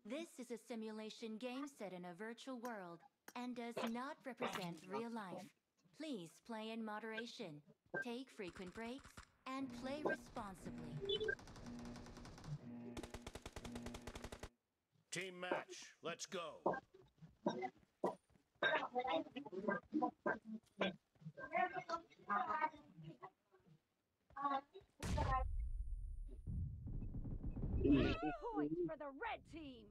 This is a simulation game set in a virtual world and does not represent real life. Please play in moderation, take frequent breaks, and play responsibly. Team match, let's go. Point for the red team.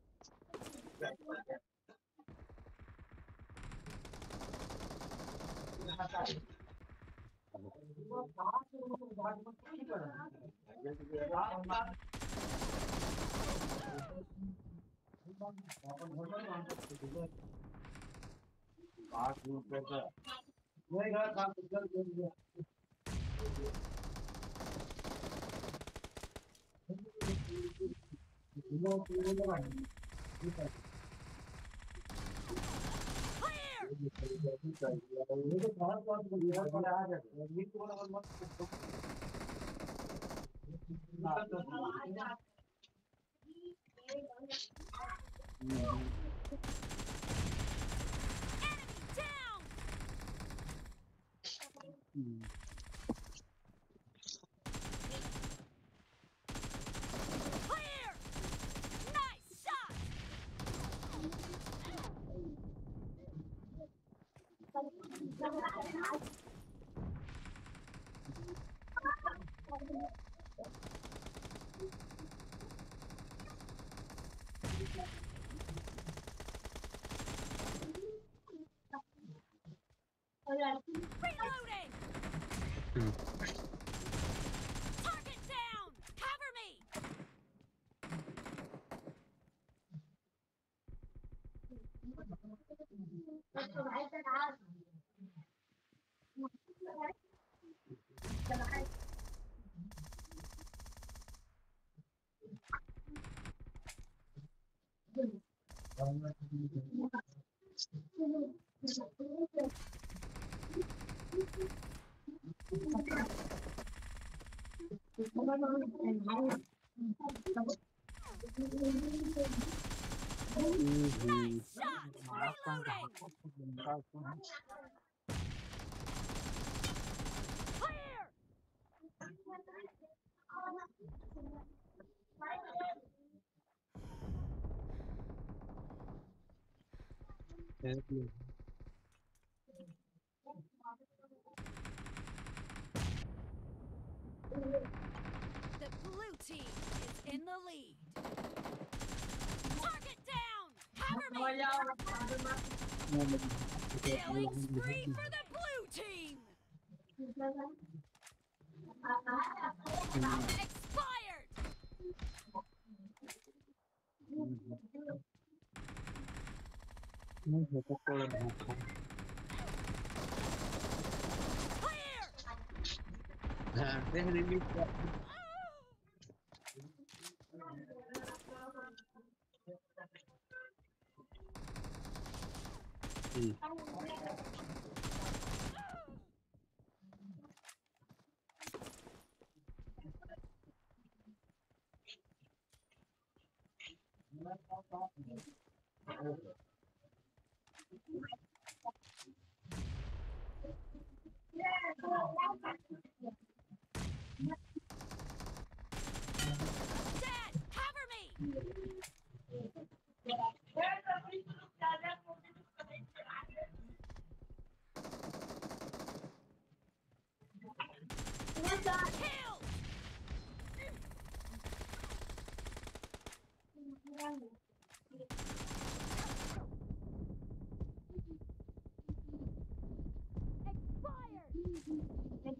Reloading! Target down! Cover me! Nice shot! Reloading! Clear! The blue team is in the lead. Target down! Cover me! Killing spree for the blue team! Expired! Clear! Dad, cover me! Kill! Expired!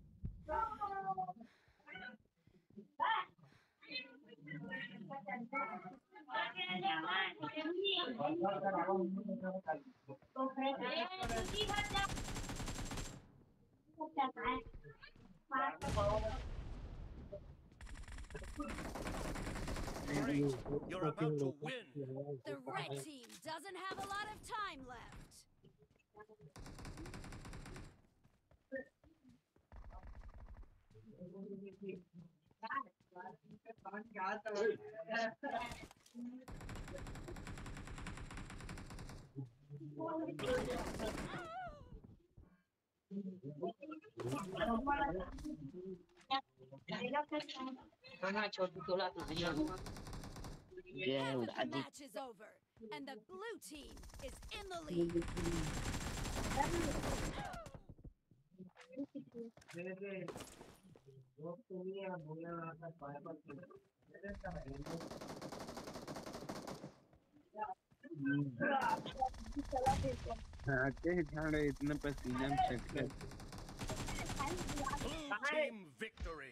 Great, you're about to win. The red team doesn't have a lot of time left. Dia Half of udah the adik. match is over, and the blue team is in the lead. आते झाड़े इतना पसीना में छटके Blue team victory.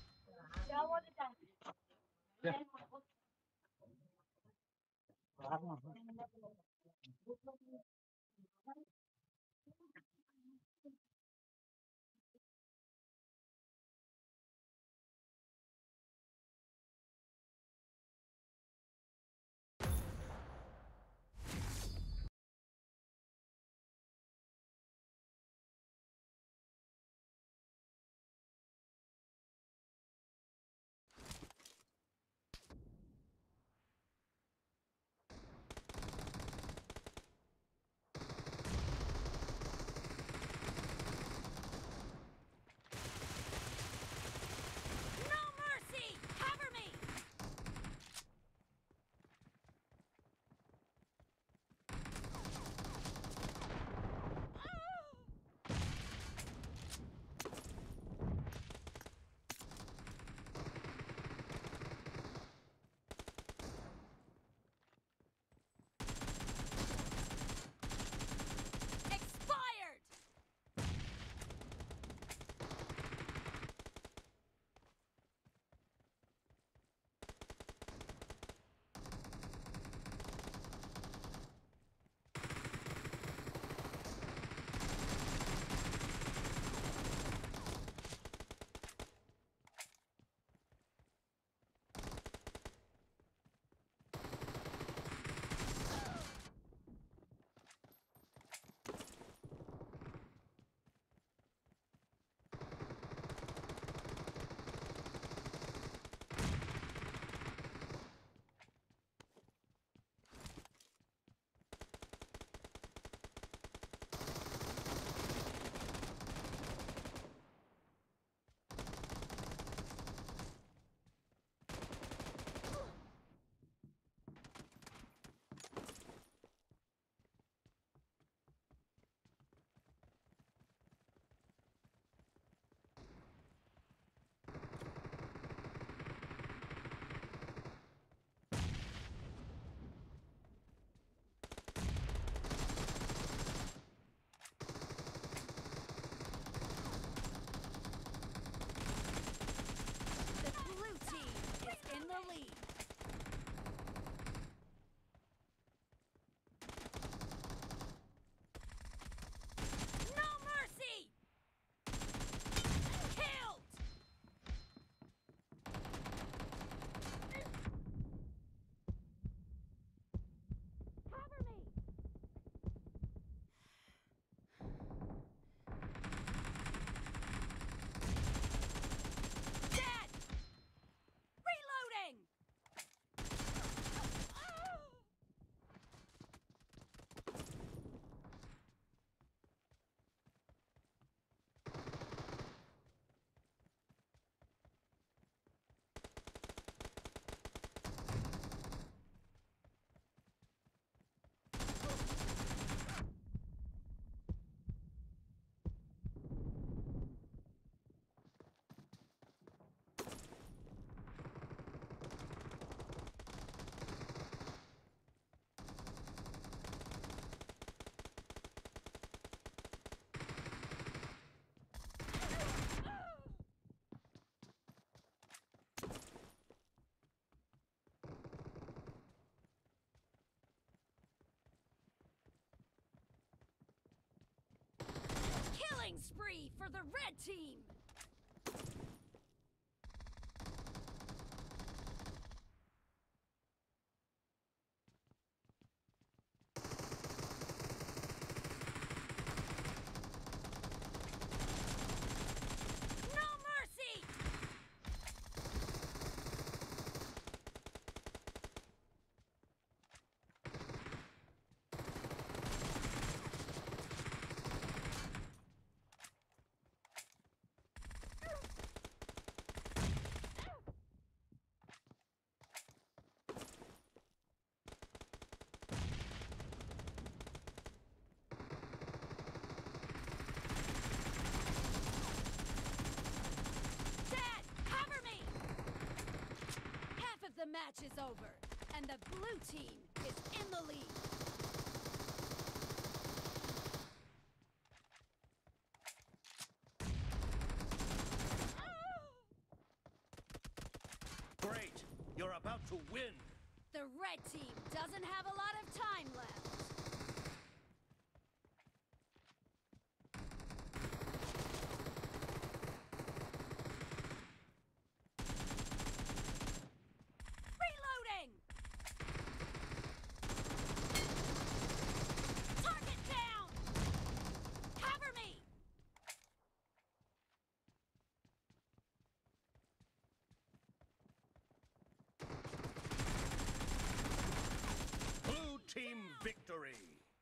No mercy! Cover me! Expired! The blue team is in the lead. No mercy! Killed! Cover me! Dead! Reloading! Killing spree for the red team! No mercy! match is over, and the blue team is in the lead. Great! You're about to win! The red team doesn't have a lot of time left. Reloading! Target down! Cover me! Blue team victory!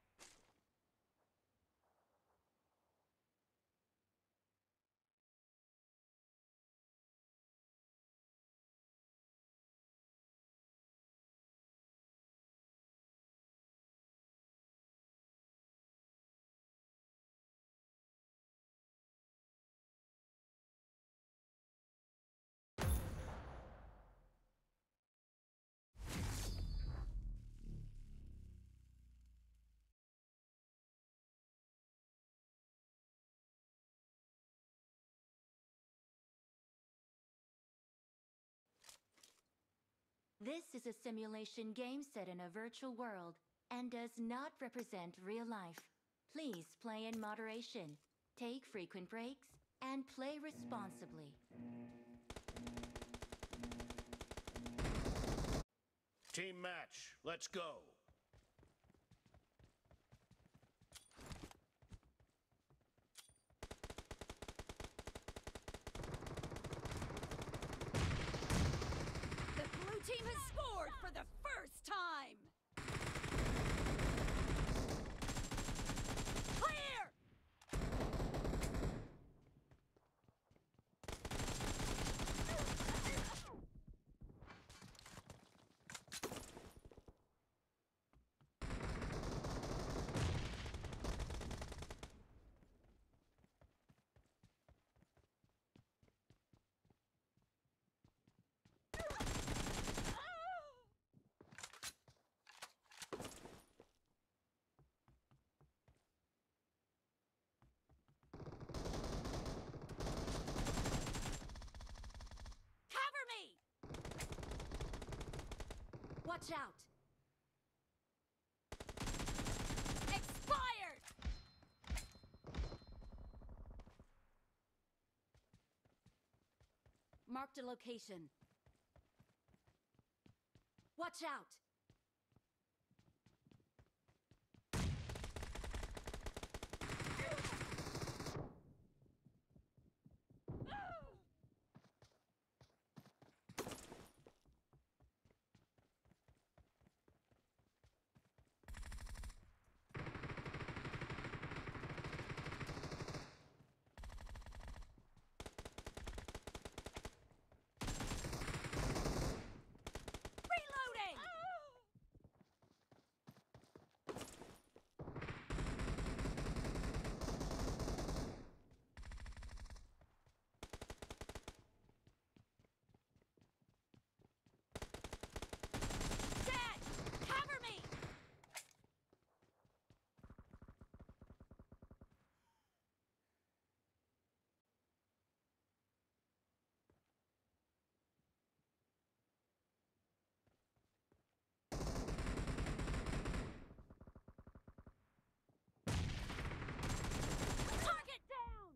This is a simulation game set in a virtual world and does not represent real life. Please play in moderation, take frequent breaks, and play responsibly. Team match, let's go! The blue team has scored for the first time! Clear! Cover me! Watch out! Expired! Marked a location. Watch out! Reloading! Dad! Cover me! Target down!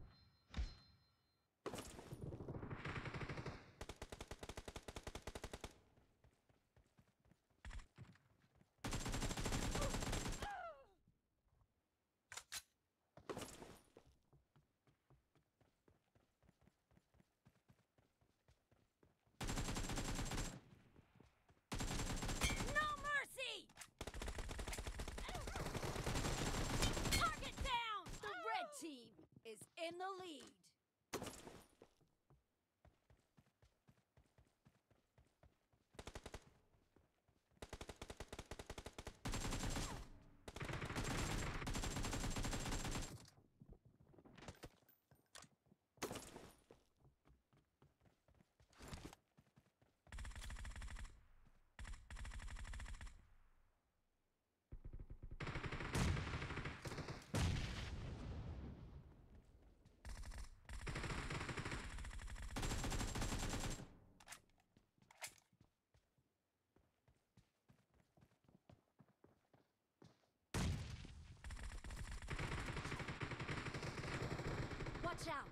No mercy! Target down! The red team is in the lead. Watch out!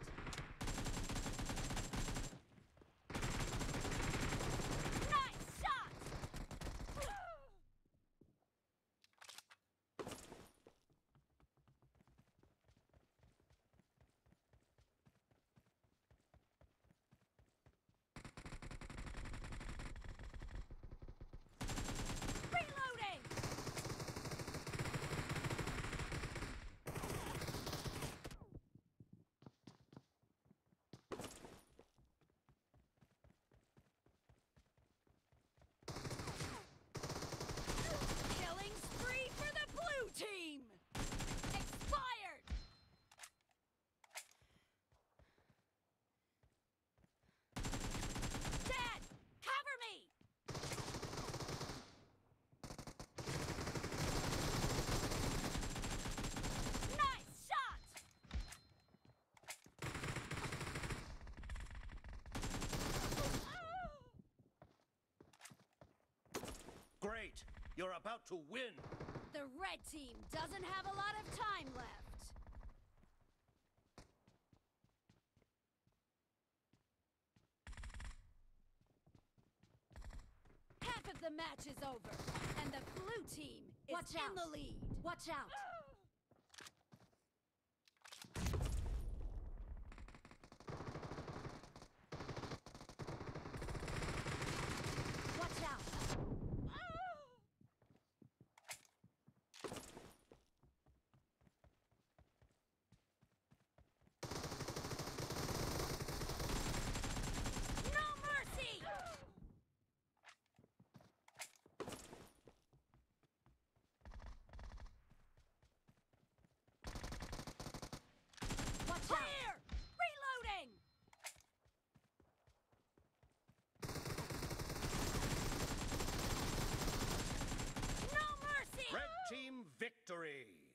Nice shot! Reloading! Killing spree for the blue team! Expired! Dad! Cover me! Nice shot! Great! You're about to win! The red team doesn't have a lot of time left. Half of the match is over, and the blue team is Watch in out. the lead. Watch out! Watch out! No mercy! Watch out! Clear! Reloading! No mercy! Red team victory!